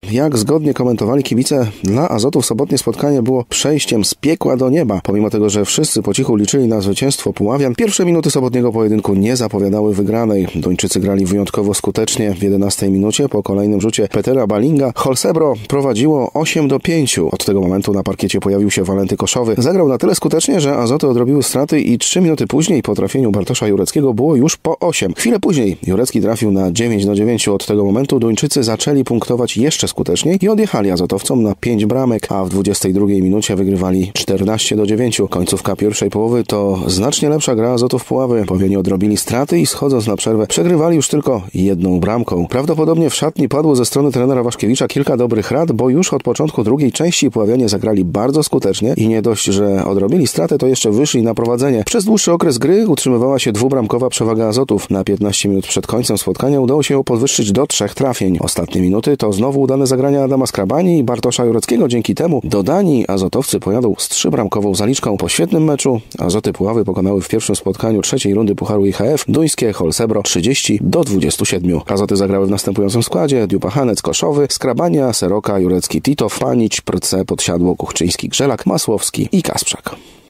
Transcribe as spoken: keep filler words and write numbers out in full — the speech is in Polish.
Jak zgodnie komentowali kibice, dla Azotów sobotnie spotkanie było przejściem z piekła do nieba. Pomimo tego, że wszyscy po cichu liczyli na zwycięstwo Puławian, pierwsze minuty sobotniego pojedynku nie zapowiadały wygranej. Duńczycy grali wyjątkowo skutecznie. W jedenastej minucie po kolejnym rzucie Petera Balinga Holsebro prowadziło osiem do pięciu. Od tego momentu na parkiecie pojawił się Walenty Koszowy. Zagrał na tyle skutecznie, że Azoty odrobiły straty i trzy minuty później po trafieniu Bartosza Jureckiego było już po osiem. Chwilę później Jurecki trafił na dziewięć do dziewięciu. Od tego momentu Duńczycy zaczęli punktować jeszcze skuteczniej i odjechali Azotowcom na pięć bramek, a w dwudziestej drugiej minucie wygrywali czternaście do dziewięciu. Końcówka pierwszej połowy to znacznie lepsza gra Azotów Puławy. Powieni odrobili straty i schodząc na przerwę przegrywali już tylko jedną bramką. Prawdopodobnie w szatni padło ze strony trenera Waszkiewicza kilka dobrych rad, bo już od początku drugiej części Puławianie zagrali bardzo skutecznie i nie dość, że odrobili stratę, to jeszcze wyszli na prowadzenie. Przez dłuższy okres gry utrzymywała się dwubramkowa przewaga Azotów. Na piętnaście minut przed końcem spotkania udało się ją podwyższyć do trzech trafień. Ostatnie minuty to znowu udane zagrania Adama Skrabani i Bartosza Jureckiego. Dzięki temu dodani Azotowcy pojadą z trzybramkową zaliczką. Po świetnym meczu Azoty Puławy pokonały w pierwszym spotkaniu trzeciej rundy Pucharu I H F duńskie Holsebro trzydzieści do dwudziestu siedmiu. Azoty zagrały w następującym składzie: Diupa, Hanec, Koszowy, Skrabania, Seroka, Jurecki, Titow, Panić, Prce, Podsiadło, Kuchczyński, Grzelak, Masłowski i Kasprzak.